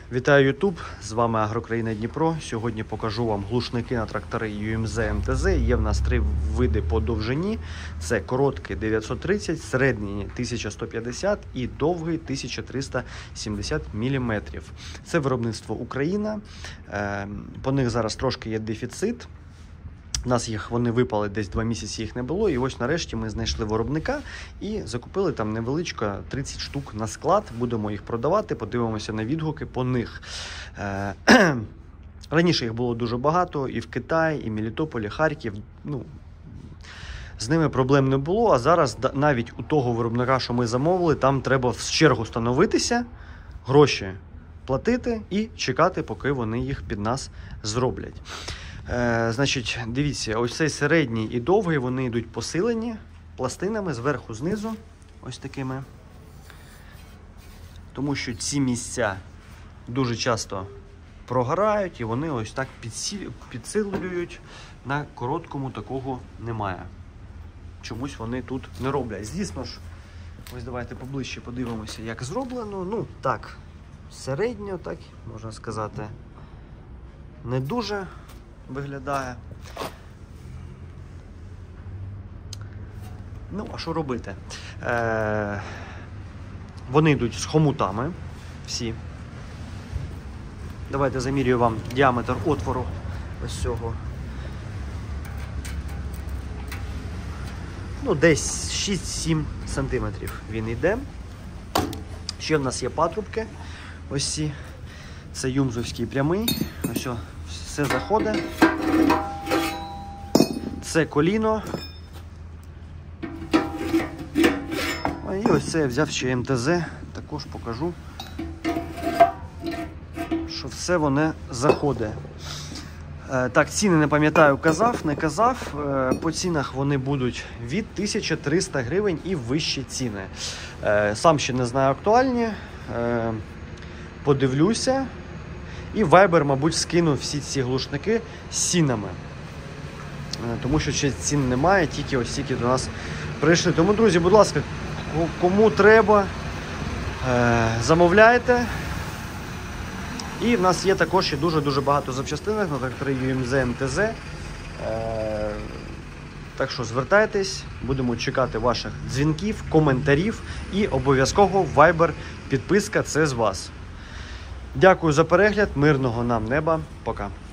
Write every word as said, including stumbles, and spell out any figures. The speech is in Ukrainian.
Вітаю ютуб, з вами Агрокраїна Дніпро. Сьогодні покажу вам глушники на трактори ю ем зет ем те зет. Є в нас три види по довжині. Це короткий дев'ятсот тридцять, середній тисяча сто п'ятдесят і довгий тисяча триста сімдесят міліметрів. Це виробництво Україна. По них зараз трошки є дефіцит. У нас їх вони випали, десь два місяці їх не було, і ось нарешті ми знайшли виробника і закупили там невеличко тридцять штук на склад. Будемо їх продавати, подивимося на відгуки по них. Раніше їх було дуже багато і в Китаї, і в Мелітополі, Харків. Ну, з ними проблем не було, а зараз навіть у того виробника, що ми замовили, там треба в чергу становитися, гроші платити і чекати, поки вони їх під нас зроблять. Е, значить, дивіться, ось цей середній і довгий, вони йдуть посилені пластинами зверху, знизу, ось такими. Тому що ці місця дуже часто прогорають і вони ось так підсилюють. На короткому такого немає. Чомусь вони тут не роблять. Звісно ж, ось давайте поближче подивимося, як зроблено. Ну, так, середньо, так, можна сказати, не дуже виглядає. Ну, а що робити? Е, Вони йдуть з хомутами всі. Давайте замірюю вам діаметр отвору ось цього. Ну, десь шість-сім сантиметрів він йде. Ще в нас є патрубки. Ось ці. Це юмзовський прямий. Ось о, все заходить. Це коліно. І ось це я взяв ще ем те зет. Також покажу, що все воно заходить. Так, ціни не пам'ятаю, казав, не казав. По цінах вони будуть від тисячі триста гривень і вищі ціни. Сам ще не знаю актуальні. Подивлюся. І Viber, мабуть, скину всі ці глушники з цінами. Тому що ще цін немає, тільки ось тільки до нас прийшли. Тому, друзі, будь ласка, кому треба, замовляйте. І в нас є також ще дуже-дуже багато запчастинок на тракторі ю ем зет ем те зет. Так що звертайтесь, будемо чекати ваших дзвінків, коментарів і обов'язково Viber підписка, це з вас. Дякую за перегляд, мирного нам неба, пока.